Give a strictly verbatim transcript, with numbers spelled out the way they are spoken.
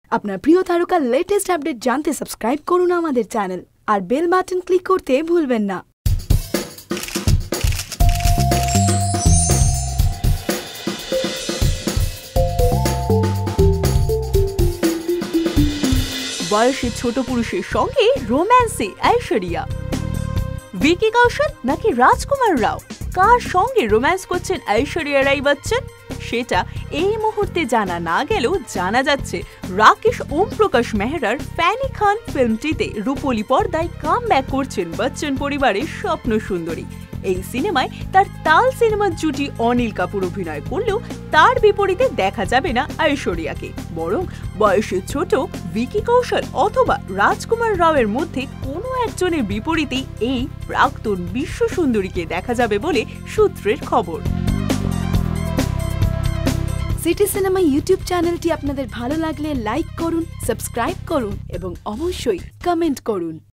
আপনার প্রিয় তারকার লেটেস্ট আপডেট জানতে সাবস্ক্রাইব করুন আমাদের চ্যানেল আর বেল বাটন ক্লিক করতে ভুলবেন না। বয়সে ছোট পুরুষের সঙ্গে রোম্যান্সে ঐশ্বরিয়া। ভিকি কৌশল নাকি রাজকুমার রাও, কার সঙ্গে রোম্যান্স করছেন ঐশ্বরিয়া রাই বচ্চন সেটা এই মুহূর্তে জানা না গেলেও জানা যাচ্ছে রাকেশ ওম প্রকাশ মেহরার ফ্যানি খান ফিল্মটিতে রূপলি পর্দায় কাম ব্যাক করছেন বচ্চন পরিবারের স্বপ্ন সুন্দরী। এই সিনেমায় তার তাল সিনেমার জুটি অনিল কাপুর অভিনয় করলেও তার বিপরীতে দেখা যাবে না ঐশ্বরিয়াকে, বরং বয়সে ছোট ভিকি কৌশল অথবা রাজকুমার রাওয়ের মধ্যে কোনো একজনের বিপরীতেই এই প্রাক্তন বিশ্ব সুন্দরীকে দেখা যাবে বলে সূত্রের খবর। সিটি সিনেমা ইউটিউব চ্যানেলটি আপনাদের ভালো লাগলে লাইক করুন, সাবস্ক্রাইব করুন এবং অবশ্যই কমেন্ট করুন।